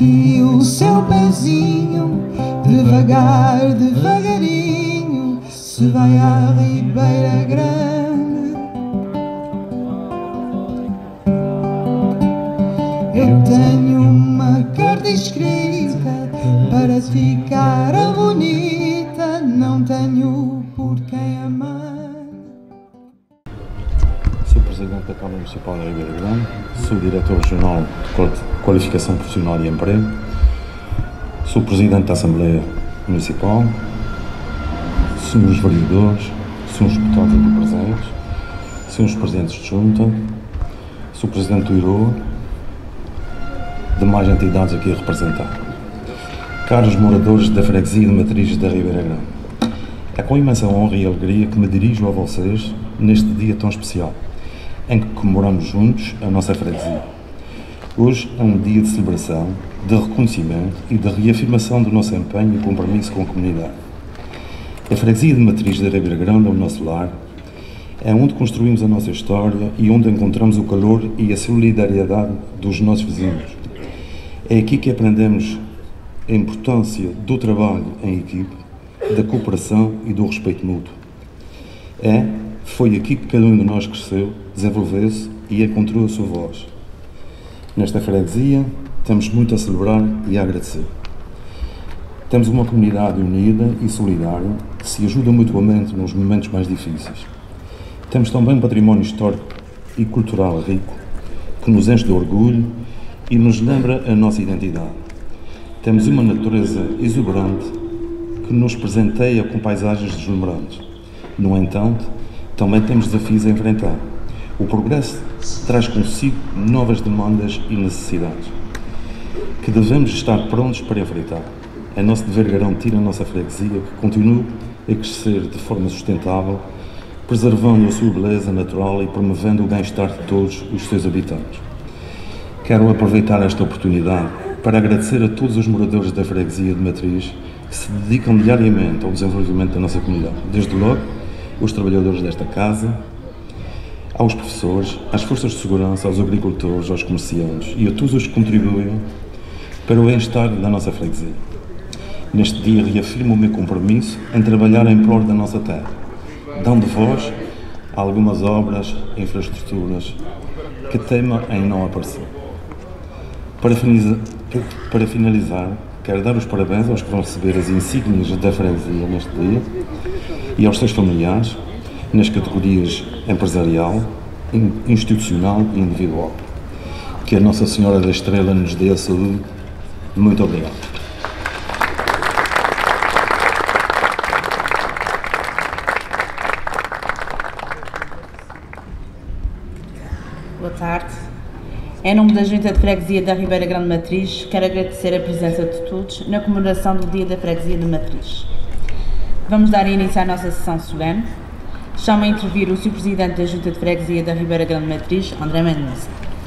aqui o seu pezinho, devagar, devagarinho, se vai à Ribeira Grande. Eu tenho uma carta escrita para ficar a bonita, não tenho por quem amar. Sou Presidente da Câmara Municipal da Ribeira Grande, sou Diretor Regional de Qualificação Profissional e Emprego, sou Presidente da Assembleia Municipal, senhores vereadores, senhores deputados aqui presentes, senhores Presidentes de Junta, sou Presidente do IROA, demais entidades aqui a representar. Caros moradores da freguesia de Matriz da Ribeira Grande, é com imensa honra e alegria que me dirijo a vocês neste dia tão especial, em que comemoramos juntos a nossa freguesia. Hoje é um dia de celebração, de reconhecimento e de reafirmação do nosso empenho e compromisso com a comunidade. A freguesia de Matriz da Ribeira Grande é o nosso lar, é onde construímos a nossa história e onde encontramos o calor e a solidariedade dos nossos vizinhos. É aqui que aprendemos a importância do trabalho em equipe, da cooperação e do respeito mútuo. Foi aqui que cada um de nós cresceu, desenvolveu-se e encontrou a sua voz. Nesta freguesia, temos muito a celebrar e a agradecer. Temos uma comunidade unida e solidária que se ajuda mutuamente nos momentos mais difíceis. Temos também um património histórico e cultural rico que nos enche de orgulho e nos lembra a nossa identidade. Temos uma natureza exuberante que nos presenteia com paisagens deslumbrantes. No entanto, também temos desafios a enfrentar. O progresso traz consigo novas demandas e necessidades que devemos estar prontos para enfrentar. É nosso dever garantir a nossa freguesia que continue a crescer de forma sustentável, preservando a sua beleza natural e promovendo o bem-estar de todos os seus habitantes. Quero aproveitar esta oportunidade para agradecer a todos os moradores da freguesia de Matriz que se dedicam diariamente ao desenvolvimento da nossa comunidade. Desde logo, os trabalhadores desta casa, aos professores, às forças de segurança, aos agricultores, aos comerciantes e a todos os que contribuem para o bem-estar da nossa freguesia. Neste dia reafirmo o meu compromisso em trabalhar em prol da nossa terra, dando voz a algumas obras e infraestruturas que temam em não aparecer. Para finalizar, quero dar os parabéns aos que vão receber as insígnias da freguesia neste dia e aos seus familiares nas categorias empresarial, institucional e individual. Que a Nossa Senhora da Estrela nos dê a saúde. Muito obrigado. Boa tarde. Em nome da Junta de Freguesia da Ribeira Grande Matriz, quero agradecer a presença de todos na comemoração do Dia da Freguesia de Matriz. Vamos dar início à nossa sessão solene. Chamo a intervir o Sr. Presidente da Junta de Freguesia da Ribeira Grande Matriz, André Mendonça.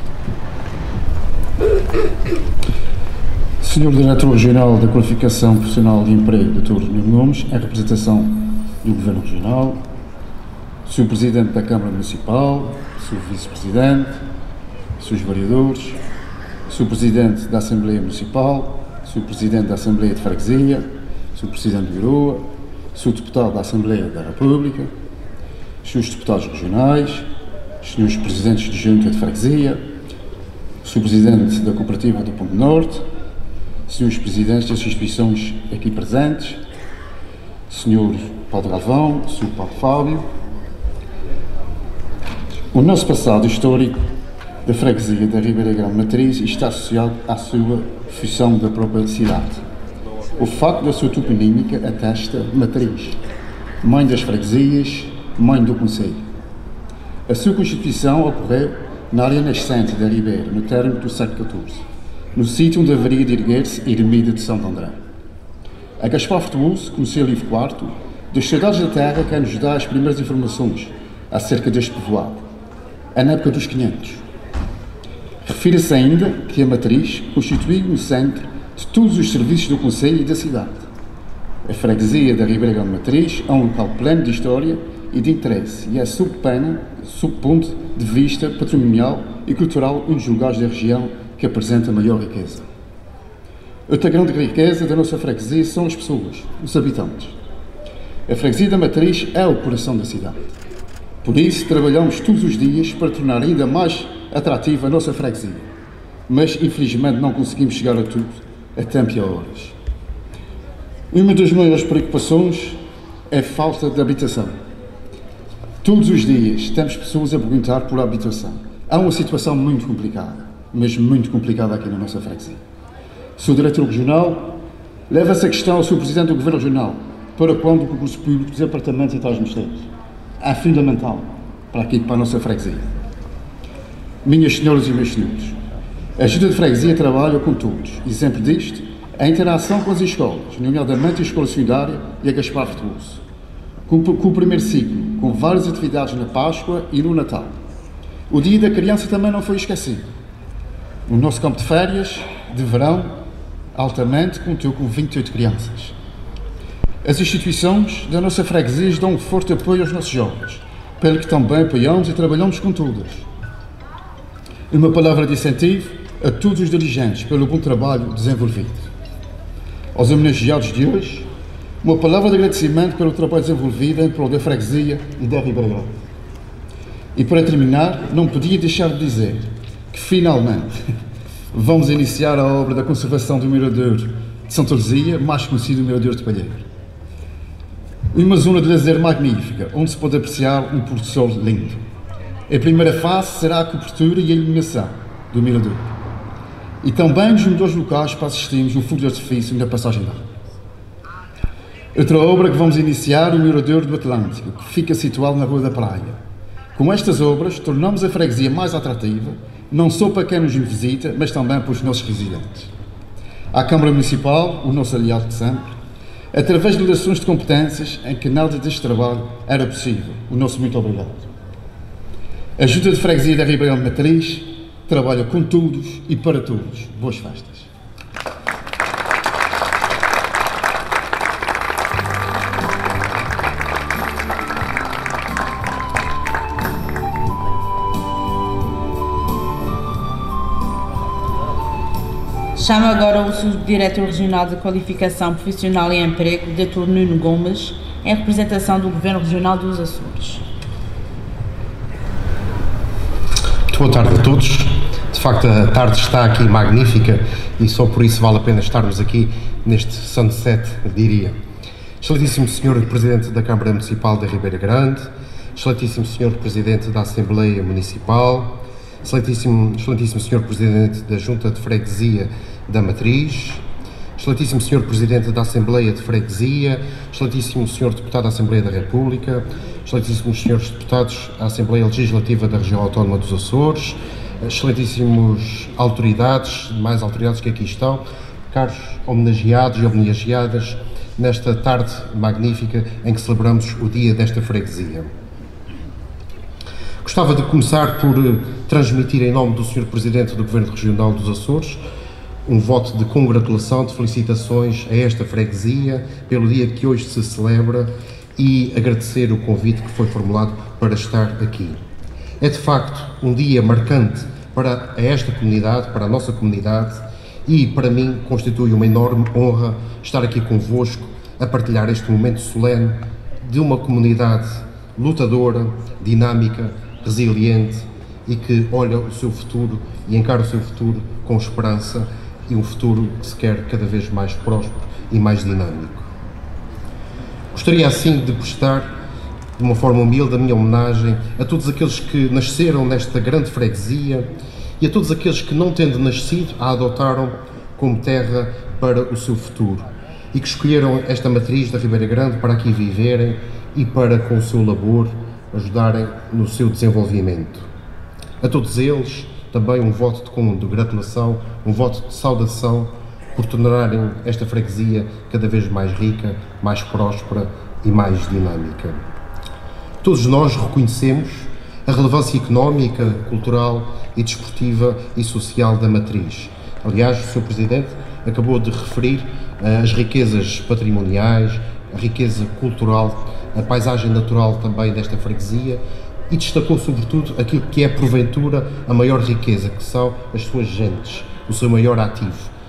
Sr. Diretor Regional da Qualificação Profissional e Emprego, Dr. Nuno Gomes, em representação do Governo Regional, Sr. Presidente da Câmara Municipal, Sr. Vice-Presidente, Srs. Vereadores, Sr. Presidente da Assembleia Municipal, Sr. Presidente da Assembleia de Freguesia, Sr. Presidente do IROA, Sr. Deputado da Assembleia da República, Srs. Deputados Regionais, Srs. Presidentes de Junta de Freguesia, Sr. Presidente da Cooperativa do Ponto Norte, Srs. Presidentes das instituições aqui presentes, Sr. Padre Galvão, Sr. Padre Fábio. O nosso passado histórico da freguesia da Ribeira Grande Matriz está associado à sua função da própria cidade. O facto da sua toponímica atesta Matriz, mãe das freguesias, mãe do concelho. A sua constituição ocorreu na área nascente da Ribeira, no término do século XIV, no sítio onde haveria de erguer-se a ermida de Santo André. A Gaspar Frutuoso, conselho Ivo IV, dos Saudades da Terra, quer nos dar as primeiras informações acerca deste povoado, na época dos 500. Refira-se ainda que a Matriz constituiu o centro de todos os serviços do concelho e da cidade. A freguesia da Ribeira Grande Matriz é um local pleno de história e de interesse e é, sob ponto de vista patrimonial e cultural, um dos lugares da região que apresenta maior riqueza. Outra grande riqueza da nossa freguesia são as pessoas, os habitantes. A freguesia da Matriz é o coração da cidade. Por isso, trabalhamos todos os dias para tornar ainda mais atrativa a nossa freguesia. Mas, infelizmente, não conseguimos chegar a tudo, a tempo e a horas. Uma das maiores preocupações é a falta de habitação. Todos os dias temos pessoas a perguntar por habitação. Há uma situação muito complicada, mas muito complicada aqui na nossa freguesia. O Sr. Diretor Regional leva essa questão ao Sr. Presidente do Governo Regional para quando o concurso público dos apartamentos e tais mistérios. É fundamental para aqui, para a nossa freguesia. Minhas senhoras e meus senhores, a Junta de Freguesia trabalha com todos. Exemplo disto, a interação com as escolas, nomeadamente a Escola Secundária e a Gaspar Frutuoso. Com o primeiro ciclo, com várias atividades na Páscoa e no Natal. O Dia da Criança também não foi esquecido. O nosso campo de férias, de verão, altamente, contou com 28 crianças. As instituições da nossa freguesia dão um forte apoio aos nossos jovens, pelo que também apoiamos e trabalhamos com todas. Uma palavra de incentivo a todos os dirigentes pelo bom trabalho desenvolvido. Aos homenageados de hoje, uma palavra de agradecimento pelo trabalho desenvolvido em prol da freguesia e da Ribeira Grande. E para terminar, não podia deixar de dizer que finalmente vamos iniciar a obra da conservação do Mirador de Santa Luzia, mais conhecido como Mirador de Palheiro. Uma zona de lazer magnífica, onde se pode apreciar um pôr do sol lindo. A primeira fase será a cobertura e a iluminação do Mirador. E também nos melhores locais para assistirmos o fogo de artifício na passagem de água. Outra obra que vamos iniciar é o Mirador do Atlântico, que fica situado na Rua da Praia. Com estas obras, tornamos a freguesia mais atrativa, não só para quem nos visita, mas também para os nossos residentes. À Câmara Municipal, o nosso aliado de sempre, através de ligações de competências em que nada deste trabalho era possível. O nosso muito obrigado. A Junta de Freguesia da Ribeira Grande Matriz trabalha com todos e para todos. Boas festas. Chamo agora o Subdiretor Regional de Qualificação Profissional e Emprego, Dr. Nuno Gomes, em representação do Governo Regional dos Açores. Muito boa tarde a todos. De facto, a tarde está aqui magnífica e só por isso vale a pena estarmos aqui neste sunset, diria. Excelentíssimo Sr. Presidente da Câmara Municipal da Ribeira Grande, excelentíssimo Sr. Presidente da Assembleia Municipal, excelentíssimo Sr. Presidente da Junta de Freguesia da Matriz, excelentíssimo Sr. Presidente da Assembleia de Freguesia, excelentíssimo Sr. Deputado da Assembleia da República, excelentíssimos Srs. Deputados da Assembleia Legislativa da Região Autónoma dos Açores, excelentíssimos autoridades, mais autoridades que aqui estão, caros homenageados e homenageadas, nesta tarde magnífica em que celebramos o dia desta freguesia. Gostava de começar por transmitir em nome do Sr. Presidente do Governo Regional dos Açores um voto de congratulação, de felicitações a esta freguesia pelo dia que hoje se celebra e agradecer o convite que foi formulado para estar aqui. É de facto um dia marcante para esta comunidade, para a nossa comunidade, e para mim constitui uma enorme honra estar aqui convosco a partilhar este momento solene de uma comunidade lutadora, dinâmica, resiliente e que olha o seu futuro e encara o seu futuro com esperança e um futuro que se quer cada vez mais próspero e mais dinâmico. Gostaria assim de prestar de uma forma humilde a minha homenagem a todos aqueles que nasceram nesta grande freguesia e a todos aqueles que, não tendo nascido, a adotaram como terra para o seu futuro e que escolheram esta matriz da Ribeira Grande para aqui viverem e para, com o seu labor, ajudarem no seu desenvolvimento. A todos eles, também um voto de congratulação, um voto de saudação por tornarem esta freguesia cada vez mais rica, mais próspera e mais dinâmica. Todos nós reconhecemos a relevância económica, cultural e desportiva e social da matriz. Aliás, o Sr. Presidente acabou de referir as riquezas patrimoniais, a riqueza cultural, a paisagem natural também desta freguesia e destacou sobretudo aquilo que é porventura a maior riqueza, que são as suas gentes, o seu maior ativo,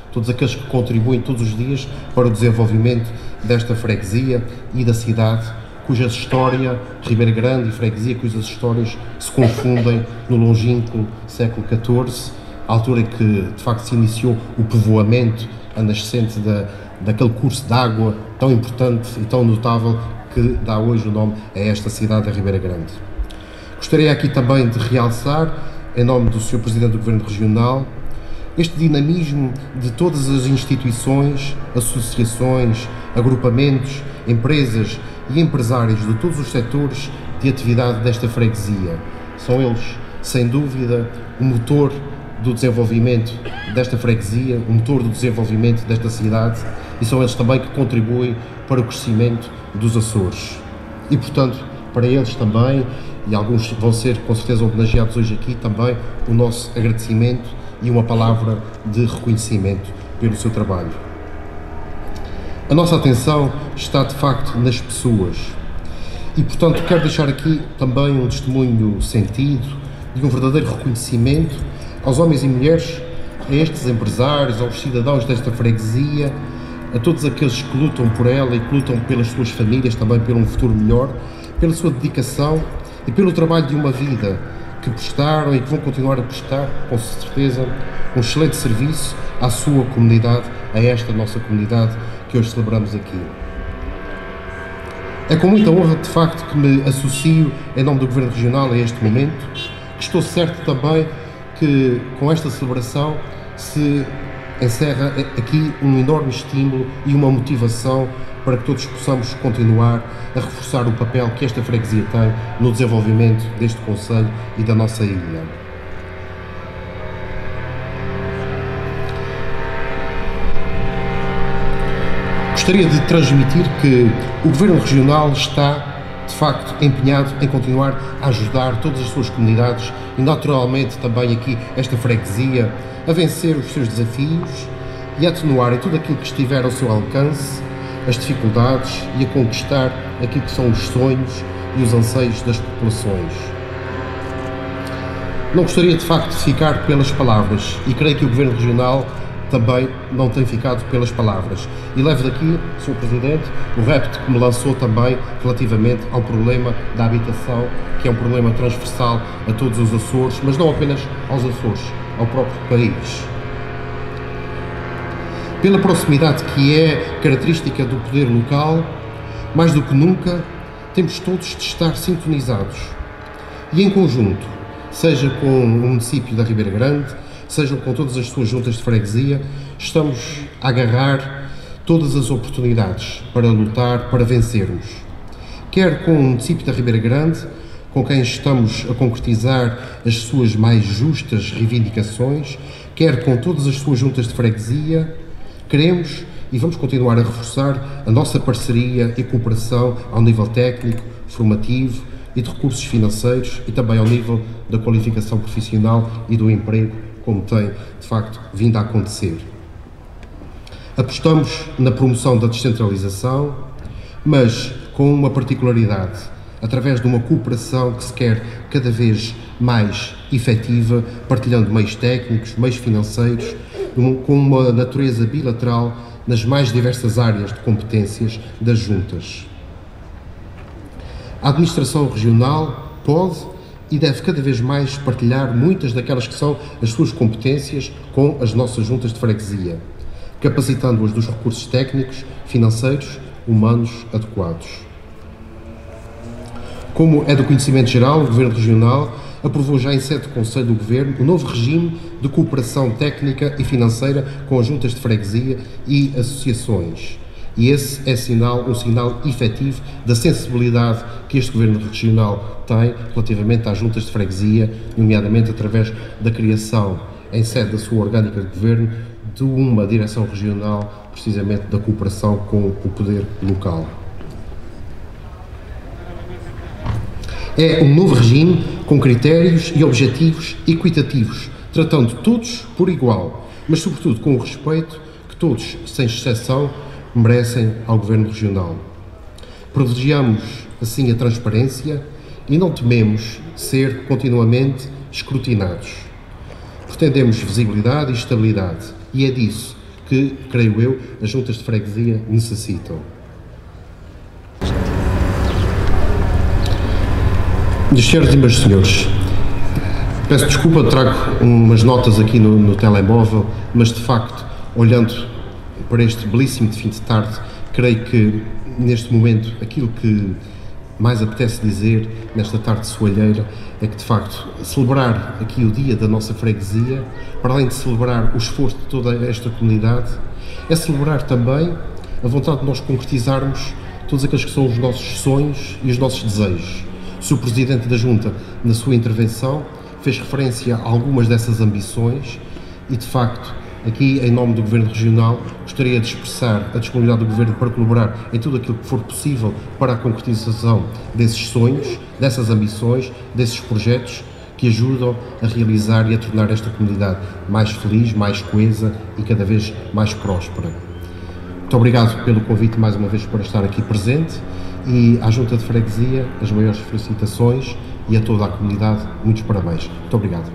todos aqueles que contribuem todos os dias para o desenvolvimento desta freguesia e da cidade, cuja história, Ribeira Grande e freguesia, cujas histórias se confundem no longínquo século XIV, a altura em que de facto se iniciou o povoamento, a nascente daquele curso de água tão importante e tão notável que dá hoje o nome a esta cidade da Ribeira Grande. Gostaria aqui também de realçar, em nome do Sr. Presidente do Governo Regional, este dinamismo de todas as instituições, associações, agrupamentos, empresas e empresários de todos os setores de atividade desta freguesia. São eles, sem dúvida, o motor do desenvolvimento desta freguesia, o motor do desenvolvimento desta cidade, e são eles também que contribuem para o crescimento dos Açores. E, portanto, para eles também, e alguns vão ser com certeza homenageados hoje aqui, também o nosso agradecimento e uma palavra de reconhecimento pelo seu trabalho. A nossa atenção está de facto nas pessoas e, portanto, quero deixar aqui também um testemunho sentido de um verdadeiro reconhecimento aos homens e mulheres, a estes empresários, aos cidadãos desta freguesia, a todos aqueles que lutam por ela e que lutam pelas suas famílias, também pelo um futuro melhor, pela sua dedicação e pelo trabalho de uma vida que prestaram e que vão continuar a prestar, com certeza, um excelente serviço à sua comunidade, a esta nossa comunidade que hoje celebramos aqui. É com muita honra, de facto, que me associo em nome do Governo Regional a este momento, que estou certo também que com esta celebração se encerra aqui um enorme estímulo e uma motivação para que todos possamos continuar a reforçar o papel que esta freguesia tem no desenvolvimento deste concelho e da nossa ilha. Gostaria de transmitir que o Governo Regional está, de facto, empenhado em continuar a ajudar todas as suas comunidades e, naturalmente, também aqui esta freguesia a vencer os seus desafios e a atenuarem tudo aquilo que estiver ao seu alcance, as dificuldades e a conquistar aquilo que são os sonhos e os anseios das populações. Não gostaria, de facto, de ficar pelas palavras e creio que o Governo Regional também não tem ficado pelas palavras. E levo daqui, Sr. Presidente, o repto que me lançou também relativamente ao problema da habitação, que é um problema transversal a todos os Açores, mas não apenas aos Açores, ao próprio país. Pela proximidade que é característica do poder local, mais do que nunca, temos todos de estar sintonizados e em conjunto, seja com o município da Ribeira Grande, sejam com todas as suas juntas de freguesia, estamos a agarrar todas as oportunidades para lutar, para vencermos. Quer com o município da Ribeira Grande, com quem estamos a concretizar as suas mais justas reivindicações, quer com todas as suas juntas de freguesia, queremos e vamos continuar a reforçar a nossa parceria e cooperação ao nível técnico, formativo e de recursos financeiros e também ao nível da qualificação profissional e do emprego, como tem, de facto, vindo a acontecer. Apostamos na promoção da descentralização, mas com uma particularidade, através de uma cooperação que se quer cada vez mais efetiva, partilhando meios técnicos, meios financeiros, com uma natureza bilateral nas mais diversas áreas de competências das juntas. A administração regional pode e deve cada vez mais partilhar muitas daquelas que são as suas competências com as nossas juntas de freguesia, capacitando-as dos recursos técnicos, financeiros, humanos adequados. Como é do conhecimento geral, o Governo Regional aprovou já em sede de Conselho do Governo o novo regime de cooperação técnica e financeira com as juntas de freguesia e associações. E esse é um sinal efetivo da sensibilidade que este Governo Regional tem relativamente às juntas de freguesia, nomeadamente através da criação, em sede da sua orgânica de Governo, de uma direção regional, precisamente da cooperação com o poder local. É um novo regime com critérios e objetivos equitativos, tratando todos por igual, mas sobretudo com o respeito que todos, sem exceção, merecem ao Governo Regional. Privilegiamos, assim, a transparência e não tememos ser continuamente escrutinados. Pretendemos visibilidade e estabilidade e é disso que, creio eu, as juntas de freguesia necessitam. Meus senhores e meus senhores, peço desculpa, trago umas notas aqui no telemóvel, mas de facto, olhando para este belíssimo fim de tarde, creio que neste momento aquilo que mais apetece dizer nesta tarde soalheira é que de facto celebrar aqui o dia da nossa freguesia, para além de celebrar o esforço de toda esta comunidade, é celebrar também a vontade de nós concretizarmos todos aqueles que são os nossos sonhos e os nossos desejos. O Sr. Presidente da Junta, na sua intervenção, fez referência a algumas dessas ambições e, de facto, aqui, em nome do Governo Regional, gostaria de expressar a disponibilidade do Governo para colaborar em tudo aquilo que for possível para a concretização desses sonhos, dessas ambições, desses projetos que ajudam a realizar e a tornar esta comunidade mais feliz, mais coesa e cada vez mais próspera. Muito obrigado pelo convite mais uma vez para estar aqui presente e à Junta de Freguesia as maiores felicitações e a toda a comunidade muitos parabéns. Muito obrigado.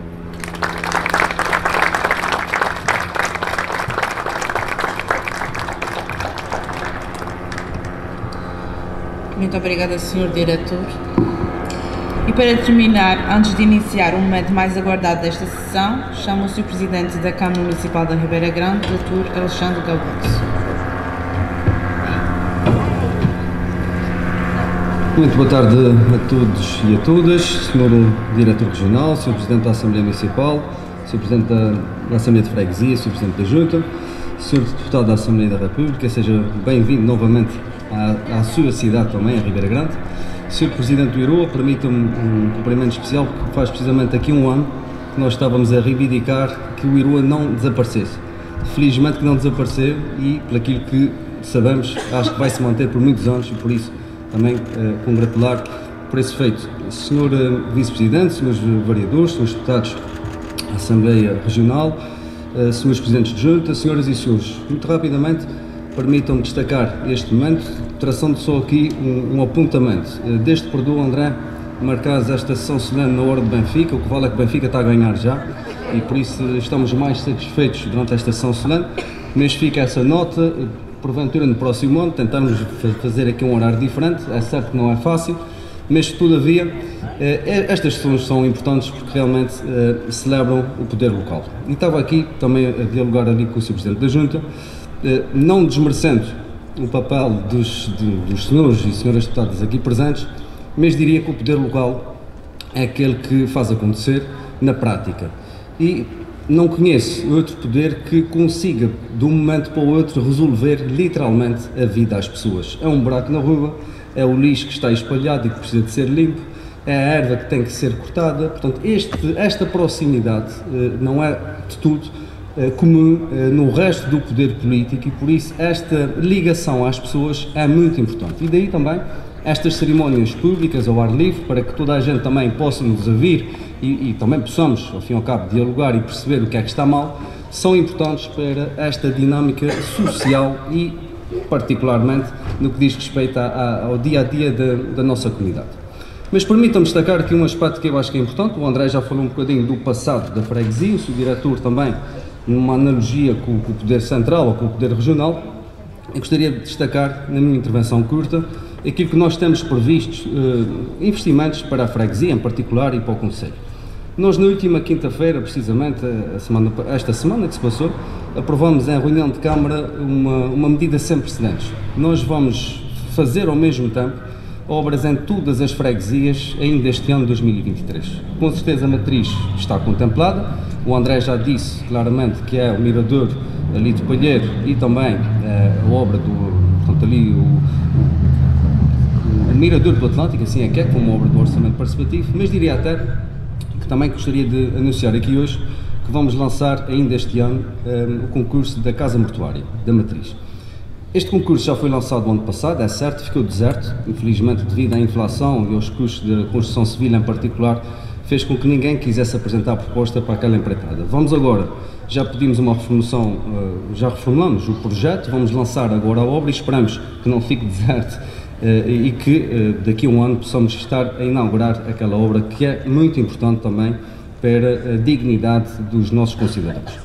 Muito obrigada, Sr. Diretor. E para terminar, antes de iniciar o momento mais aguardado desta sessão, chamo o Sr. Presidente da Câmara Municipal da Ribeira Grande, Dr. Alexandre Galvão. Muito boa tarde a todos e a todas, Sr. Diretor Regional, Sr. Presidente da Assembleia Municipal, Sr. Presidente da Assembleia de Freguesia, Sr. Presidente da Junta, Sr. Deputado da Assembleia da República, seja bem-vindo novamente à sua cidade também, a Ribeira Grande. Sr. Presidente do IROA, permita-me um cumprimento especial, porque faz precisamente aqui um ano que nós estávamos a reivindicar que o IROA não desaparecesse. Felizmente que não desapareceu e, por aquilo que sabemos, acho que vai se manter por muitos anos e por isso também congratular por esse feito. Sr. Vice-Presidente, Srs. Vereadores, Srs. Deputados da Assembleia Regional, Srs. Presidentes de Junta, Senhoras e Senhores, muito rapidamente permitam-me destacar este momento, traçando só aqui um apontamento. Desde que perdoou André marcares esta sessão solene na hora de Benfica, o que vale é que Benfica está a ganhar já e por isso estamos mais satisfeitos durante esta sessão solene, mas fica essa nota. Porventura no próximo ano tentarmos fazer aqui um horário diferente, é certo que não é fácil, mas todavia estas sessões são importantes porque realmente celebram o poder local. E estava aqui também a dialogar ali com o Sr. Presidente da Junta, não desmerecendo o papel dos senhores e senhoras deputadas aqui presentes, mas diria que o poder local é aquele que faz acontecer na prática. E não conheço outro poder que consiga, de um momento para o outro, resolver literalmente a vida às pessoas. É um buraco na rua, é o lixo que está espalhado e que precisa de ser limpo, é a erva que tem que ser cortada. Portanto, esta proximidade não é de tudo comum no resto do poder político e, por isso, esta ligação às pessoas é muito importante. E daí também estas cerimónias públicas ao ar livre, para que toda a gente também possa nos ouvir e também possamos, ao fim e ao cabo, dialogar e perceber o que é que está mal, são importantes para esta dinâmica social e, particularmente, no que diz respeito ao dia-a-dia da nossa comunidade. Mas permitam-me destacar aqui um aspecto que eu acho que é importante. O André já falou um bocadinho do passado da freguesia, o seu diretor também, numa analogia com o poder central ou com o poder regional. Eu gostaria de destacar, na minha intervenção curta, aquilo que nós temos previstos, investimentos para a freguesia em particular e para o concelho. Nós, na última quinta-feira, precisamente, esta semana que se passou, aprovamos em reunião de Câmara uma medida sem precedentes. Nós vamos fazer ao mesmo tempo obras em todas as freguesias ainda este ano de 2023. Com certeza a matriz está contemplada, o André já disse claramente que é o Mirador ali de Palheiro e também a obra portanto ali o Mirador do Atlântico, assim é que é, como obra do orçamento participativo, mas diria até que também gostaria de anunciar aqui hoje que vamos lançar ainda este ano o concurso da Casa Mortuária, da Matriz. Este concurso já foi lançado no ano passado, é certo, ficou deserto, infelizmente devido à inflação e aos custos da construção civil em particular, fez com que ninguém quisesse apresentar a proposta para aquela empreitada. Vamos agora, já pedimos uma reformulação, já reformulamos o projeto, vamos lançar agora a obra e esperamos que não fique deserto e que daqui a um ano possamos estar a inaugurar aquela obra que é muito importante também para a dignidade dos nossos concidadãos.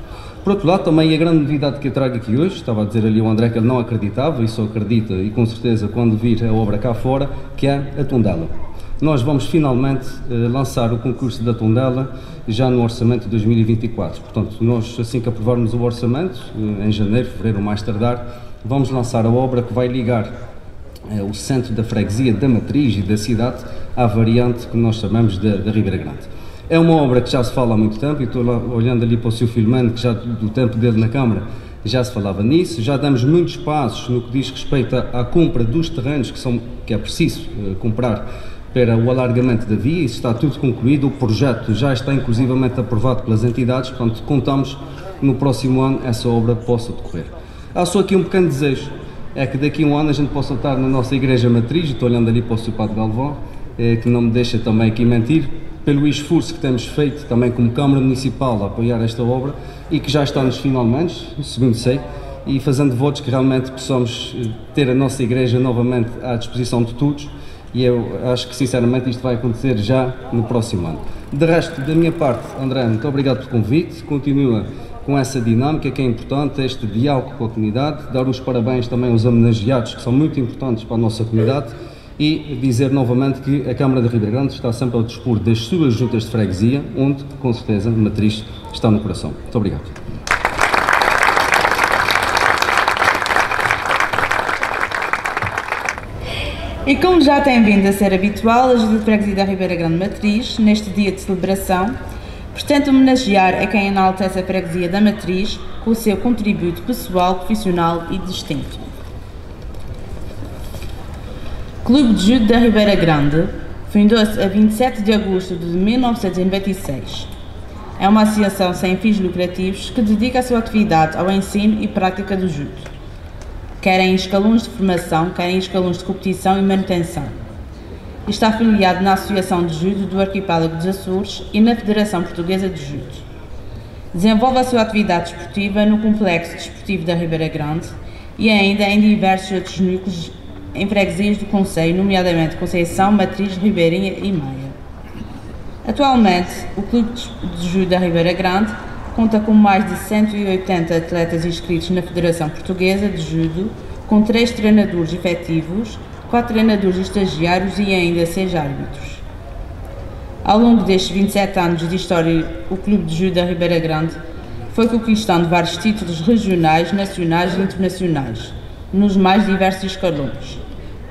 Por outro lado, também a grande novidade que eu trago aqui hoje, estava a dizer ali o André que ele não acreditava, e só acredita, e com certeza quando vir a obra cá fora, que é a Tondela. Nós vamos finalmente lançar o concurso da Tondela já no orçamento de 2024. Portanto, nós, assim que aprovarmos o orçamento, em janeiro, fevereiro, mais tardar, vamos lançar a obra que vai ligar o centro da freguesia, da matriz e da cidade à variante que nós chamamos da Ribeira Grande. É uma obra que já se fala há muito tempo, e estou lá olhando ali para o Sr. Filomeno, que já do tempo dele na Câmara já se falava nisso, já damos muitos passos no que diz respeito à compra dos terrenos que é preciso comprar para o alargamento da via. Isso está tudo concluído, o projeto já está inclusivamente aprovado pelas entidades, portanto contamos no próximo ano essa obra possa decorrer. Há só aqui um pequeno desejo, é que daqui a um ano a gente possa estar na nossa igreja matriz, e estou olhando ali para o Sr. Padre Galvão, que não me deixa também aqui mentir, pelo esforço que temos feito também como Câmara Municipal a apoiar esta obra, e que já está nos finalmente, segundo sei, e fazendo votos que realmente possamos ter a nossa igreja novamente à disposição de todos, e eu acho que sinceramente isto vai acontecer já no próximo ano. De resto, da minha parte, André, muito obrigado pelo convite, continua com essa dinâmica que é importante, este diálogo com a comunidade, dar os parabéns também aos homenageados, que são muito importantes para a nossa comunidade, e dizer novamente que a Câmara de Ribeira Grande está sempre ao dispor das suas juntas de freguesia, onde, com certeza, a matriz está no coração. Muito obrigado. E como já tem vindo a ser habitual, a Junta de Freguesia da Ribeira Grande Matriz, neste dia de celebração, pretende homenagear a quem enaltece a freguesia da Matriz com o seu contributo pessoal, profissional e distinto. Clube de Judo da Ribeira Grande fundou-se a 27 de agosto de 1996. É uma associação sem fins lucrativos que dedica a sua atividade ao ensino e prática do judo, quer em escalões de formação, quer em escalões de competição e manutenção. Está afiliado na Associação de Judo do Arquipélago dos Açores e na Federação Portuguesa de Judo. Desenvolve a sua atividade desportiva no Complexo Desportivo da Ribeira Grande e ainda em diversos outros núcleos em freguesias do concelho, nomeadamente Conceição, Matriz, Ribeirinha e Maia. Atualmente, o Clube de Judo da Ribeira Grande conta com mais de 180 atletas inscritos na Federação Portuguesa de Judo, com 3 treinadores efetivos, 4 treinadores estagiários e ainda 6 árbitros. Ao longo destes 27 anos de história, o Clube de Judo da Ribeira Grande foi conquistando vários títulos regionais, nacionais e internacionais, nos mais diversos escalões.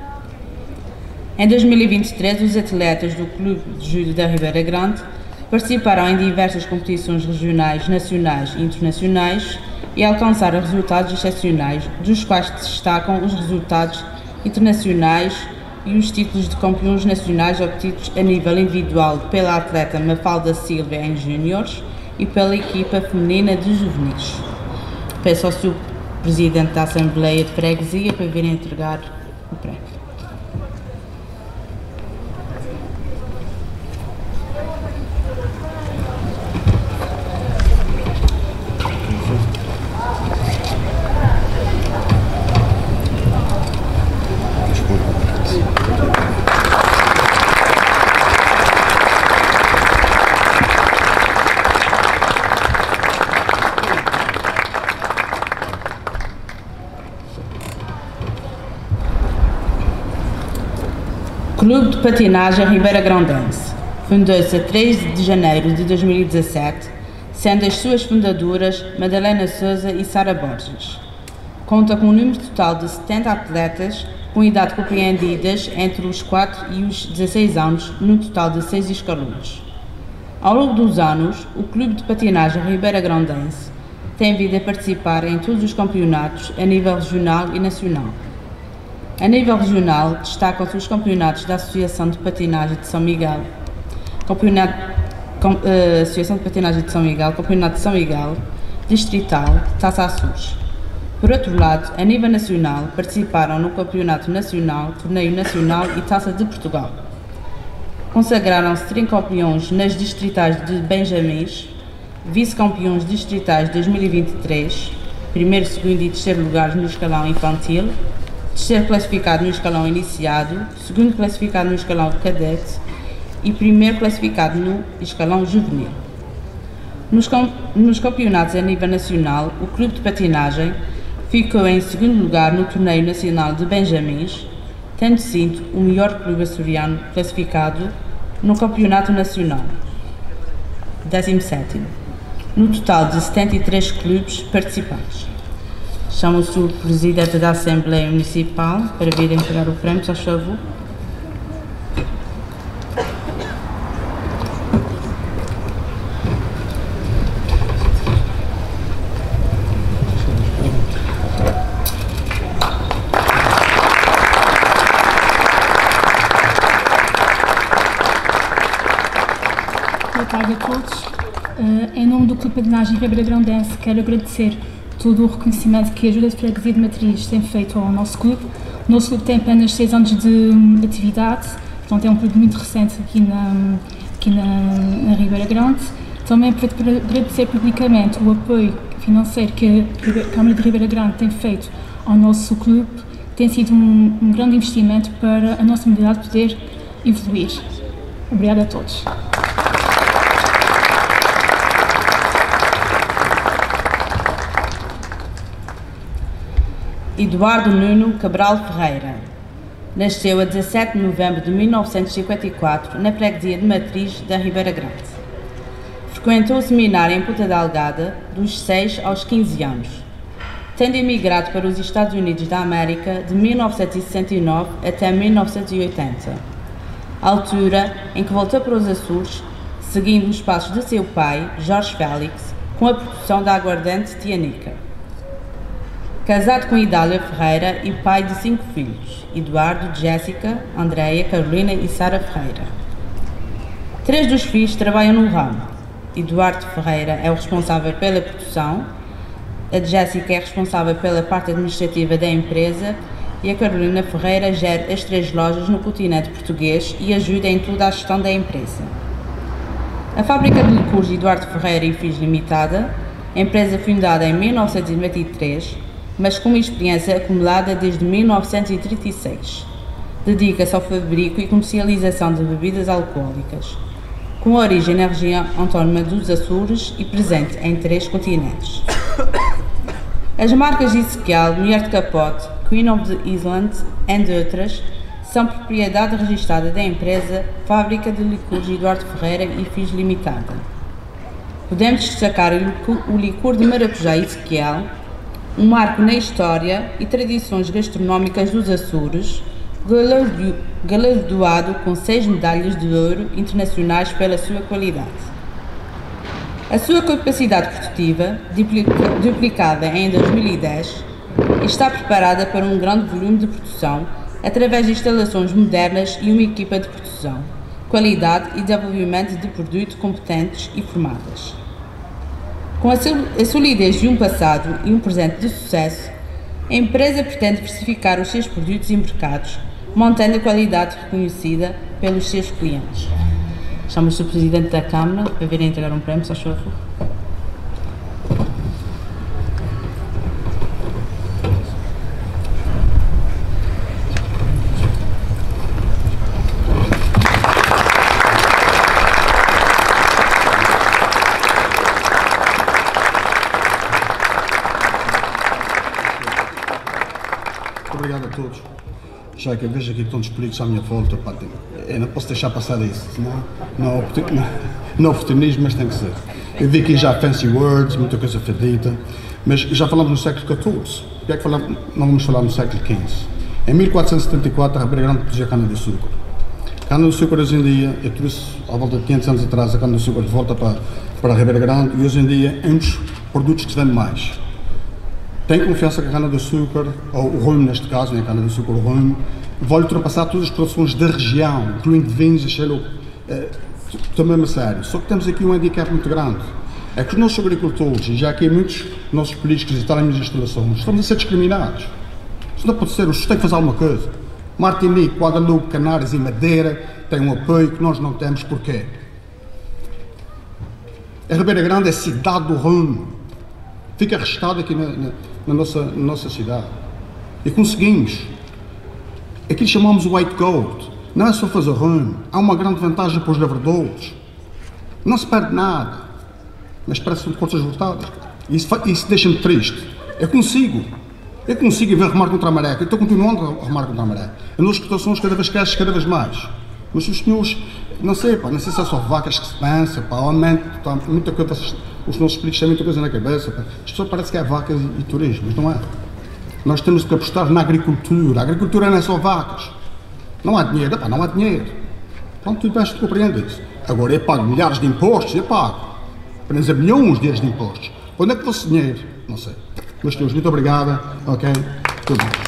Em 2023, os atletas do Clube de Judo da Ribeira Grande participaram em diversas competições regionais, nacionais e internacionais e alcançaram resultados excepcionais, dos quais destacam os resultados internacionais e os títulos de campeões nacionais obtidos a nível individual pela atleta Mafalda Silva em júniores e pela equipa feminina de juvenis. Peço ao Sr. Presidente da Assembleia de Freguesia para vir entregar o prémio. Clube de Patinagem Ribeira Grandense. Fundou-se a 3 de janeiro de 2017, sendo as suas fundadoras Madalena Souza e Sara Borges. Conta com um número total de 70 atletas, com idade compreendidas entre os 4 e os 16 anos, num total de 6 escalões. Ao longo dos anos, o Clube de Patinagem Ribeira Grandense tem vindo a participar em todos os campeonatos a nível regional e nacional. A nível regional, destacam-se os campeonatos da Associação de Patinagem de São Miguel, Associação de Patinagem de São Miguel, Campeonato de São Miguel, Distrital, Taça Açores. Por outro lado, a nível nacional, participaram no Campeonato Nacional, Torneio Nacional e Taça de Portugal. Consagraram-se tricampeões nas distritais de Benjamins, vice-campeões distritais 2023, primeiro, segundo e terceiro lugares no escalão infantil, terceiro classificado no escalão iniciado, segundo classificado no escalão cadete e primeiro classificado no escalão juvenil. Nos campeonatos a nível nacional, o Clube de Patinagem ficou em segundo lugar no Torneio Nacional de Benjamins, tendo sido o melhor clube açoriano classificado no Campeonato Nacional, 17º, no total de 73 clubes participantes. Chamo o Sr. Presidente da Assembleia Municipal para vir entregar o prémio, se faz favor. Boa tarde a todos. Em nome do Clube de Patinagem Ribeira Grandense, quero agradecer todo o reconhecimento que a Junta de Freguesia de Matriz tem feito ao nosso clube. O nosso clube tem apenas 6 anos de atividade, portanto é um clube muito recente aqui na Ribeira Grande. Também aproveito para agradecer publicamente o apoio financeiro que a Câmara de Ribeira Grande tem feito ao nosso clube. Tem sido um grande investimento para a nossa modalidade poder evoluir. Obrigada a todos. Eduardo Nuno Cabral Ferreira. Nasceu a 17 de novembro de 1954 na freguesia de Matriz da Ribeira Grande. Frequentou o seminário em Ponta Delgada dos 6 aos 15 anos, tendo emigrado para os Estados Unidos da América de 1969 até 1980, altura em que voltou para os Açores, seguindo os passos de seu pai, Jorge Félix, com a produção da aguardente Tianica. Casado com Idália Ferreira e pai de 5 filhos, Eduardo, Jéssica, Andréia, Carolina e Sara Ferreira. 3 dos filhos trabalham no ramo. Eduardo Ferreira é o responsável pela produção, a Jéssica é responsável pela parte administrativa da empresa e a Carolina Ferreira gera as 3 lojas no continente português e ajuda em toda a gestão da empresa. A fábrica de licores Eduardo Ferreira e Filhos Limitada, empresa fundada em 1993, mas com uma experiência acumulada desde 1936. Dedica-se ao fabrico e comercialização de bebidas alcoólicas, com origem na região autónoma dos Açores e presente em 3 continentes. As marcas Ezequiel, Mulher de Capote, Queen of the Island, entre outras, são propriedade registrada da empresa Fábrica de Licores Eduardo Ferreira e Filhos Limitada. Podemos destacar o licor de maracujá Ezequiel, um marco na história e tradições gastronómicas dos Açores, galardoado com 6 medalhas de ouro internacionais pela sua qualidade. A sua capacidade produtiva, duplicada em 2010, está preparada para um grande volume de produção através de instalações modernas e uma equipa de produção, qualidade e desenvolvimento de produtos competentes e formadas. Com a solidez de um passado e um presente de sucesso, a empresa pretende diversificar os seus produtos e mercados, mantendo a qualidade reconhecida pelos seus clientes. Chamo o Sr. Presidente da Câmara para vir entregar um prémio, se faz favor. Obrigado a todos. Já que eu vejo aqui tantos políticos à minha volta, pá, eu não posso deixar passar isso, senão não é oportunismo, mas tem que ser. Eu vi aqui já fancy words, muita coisa fedida, mas já falamos no século XIV, porque é que não vamos falar no século XV? Em 1474 a Ribeira Grande produzia cana-de-açúcar. Cana-de-açúcar hoje em dia, eu trouxe à volta de 500 anos atrás a cana-de-açúcar de volta para a Ribeira Grande e hoje em dia é um dos produtos que se vende mais. Tenho confiança que a cana-de-açúcar, ou o rum neste caso, a cana-de-açúcar, o rum, vai ultrapassar todas as produções da região, incluindo vinhos e cheiro, também a sério. Só que temos aqui um handicap muito grande. É que os nossos agricultores, e já aqui muitos nossos políticos instalam as instalações, estamos a ser discriminados. Isso não pode ser, o Estado tem que fazer alguma coisa. Martinique, Guadalupe, Canárias e Madeira têm um apoio que nós não temos. Porquê? A Ribeira Grande é a cidade do rum. Fica registado aqui na nossa cidade. E conseguimos. Aquilo chamamos o white gold. Não é só fazer rum. Há uma grande vantagem para os lavradores. Não se perde nada. mas parece de contas voltadas. Isso deixa-me triste. Eu consigo ir ver remar contra a maré, eu estou continuando a remar contra a maré. As nossas cotações cada vez crescem, cada vez mais. Mas os senhores, não sei se é só vacas que se pensam, aumenta, muita coisa, os nossos políticos têm muita coisa na cabeça, as pessoas parecem que é vacas e turismo, mas não é. Nós temos que apostar na agricultura. A agricultura não é só vacas. Não há dinheiro, não há dinheiro. Pronto, tudo bem, tu compreendes isso. Agora eu pago milhares de impostos, eu pago. Apenas a milhões de impostos. Onde é que fosse dinheiro? Não sei. Meus senhores, muito obrigada. Ok? Tudo bem.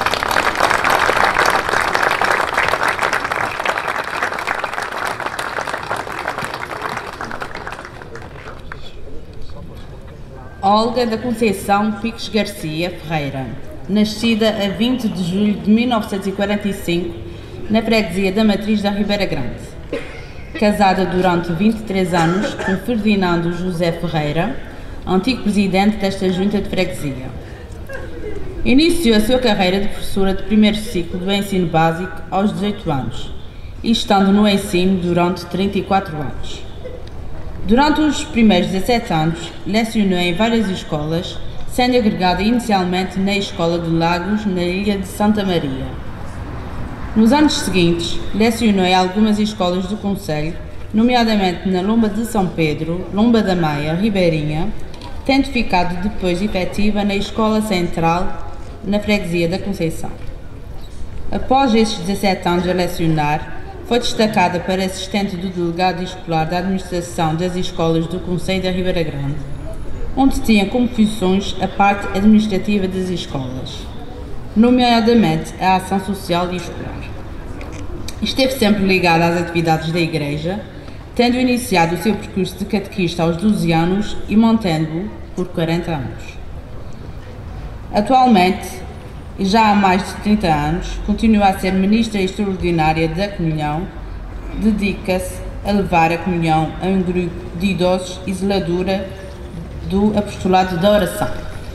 Olga da Conceição Picos Garcia Ferreira, nascida a 20 de julho de 1945, na freguesia da Matriz da Ribeira Grande. Casada durante 23 anos com Ferdinando José Ferreira, antigo presidente desta junta de freguesia. Iniciou a sua carreira de professora de primeiro ciclo do ensino básico aos 18 anos e estando no ensino durante 34 anos. Durante os primeiros 17 anos, lecionou em várias escolas, sendo agregada inicialmente na Escola de Lagos, na Ilha de Santa Maria. Nos anos seguintes, lecionou em algumas escolas do concelho, nomeadamente na Lomba de São Pedro, Lomba da Maia, Ribeirinha, tendo ficado depois efetiva na Escola Central, na freguesia da Conceição. Após estes 17 anos a lecionar, foi destacada para assistente do delegado escolar da administração das escolas do Concelho da Ribeira Grande, onde tinha como funções a parte administrativa das escolas, nomeadamente a ação social e escolar. Esteve sempre ligada às atividades da Igreja, tendo iniciado o seu percurso de catequista aos 12 anos e mantendo-o por 40 anos. Atualmente, e já há mais de 30 anos, continua a ser Ministra Extraordinária da Comunhão, dedica-se a levar a comunhão a um grupo de idosos e zeladora do apostolado da oração.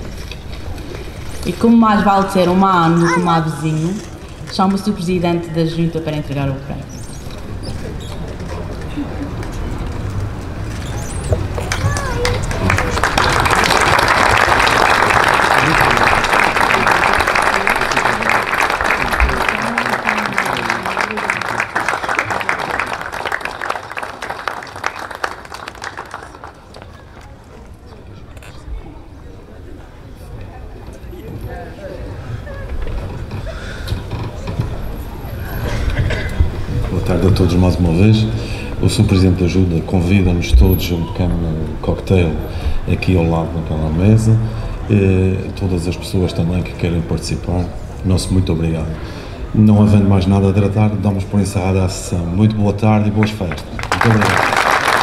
E como mais vale ter uma ânimo que uma vizinho, chama-se o Presidente da Junta para entregar o prémio. Boa tarde a todos mais uma vez. O Sr. Presidente da Junta convida-nos todos a um pequeno cocktail aqui ao lado daquela mesa. Todas as pessoas também que querem participar, nosso muito obrigado. Não havendo mais nada a tratar, damos por encerrada a sessão. Muito boa tarde e boas festas. Muito obrigado.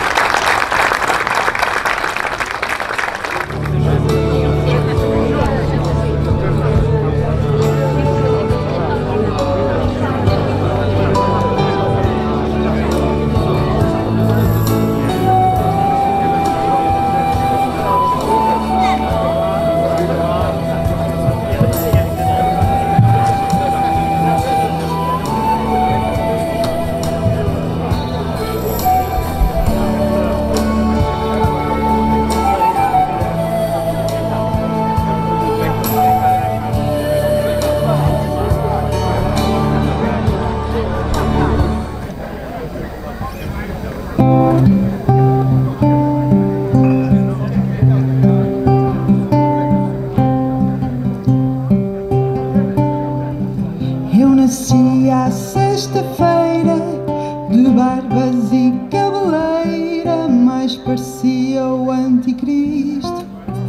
Eu nasci à sexta-feira, de barbas e cabeleira, mais parecia o anticristo.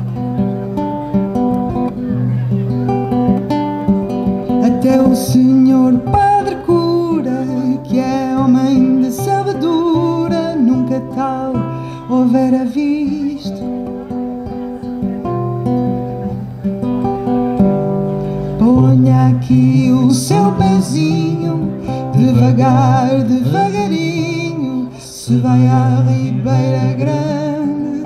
Até o senhor padre cura, que é homem de sabedura, nunca tal houvera visto. Ponha aqui o seu pezinho, devagar, devagarinho, se vai à Ribeira Grande.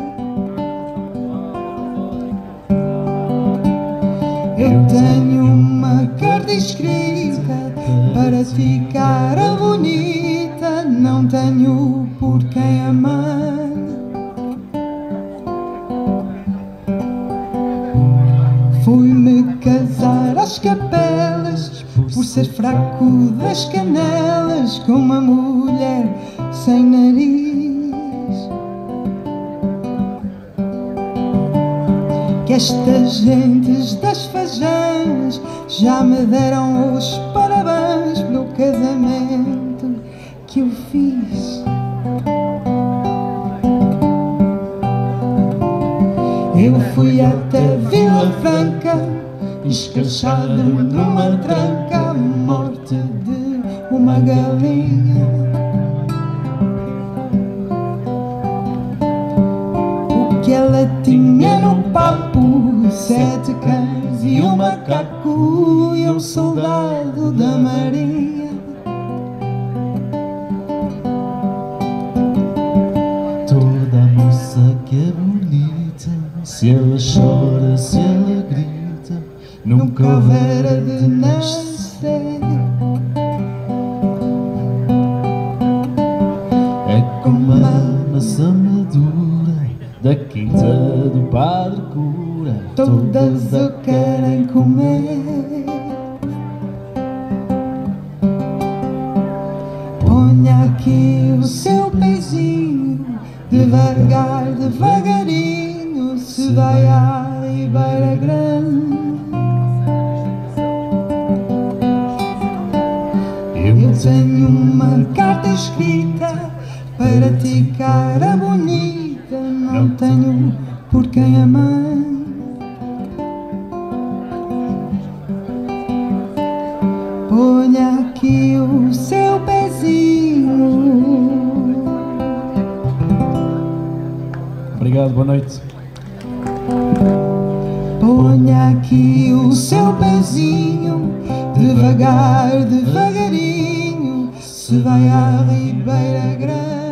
Eu tenho uma carta escrita para ficar bonita, não tenho por quem amar. das capelas, por ser fraco das canelas, como uma mulher sem nariz. Que estas gentes das Fajãs já me deram os parabéns pelo casamento que eu fiz. Eu fui até Vila Franca, escrachado numa tranca, morte de uma galinha. O que ela tinha no papo, 7 cães e um macaco e um soldado da marinha. Toda moça que é bonita, se ela chora, se ela grita, nunca houvera de nascer. É como a maçã madura da quinta do Padre Cura, Todas o querem comer. Ponha aqui o seu pezinho, devagar, devagarinho, se vai à Ribeira Grande. Eu tenho uma carta escrita para ti, cara bonita, não tenho por quem amar. Ponha aqui o seu pezinho. Obrigado, boa noite. Ponha aqui o seu pezinho, devagar, devagarinho, se vai à Ribeira Grande.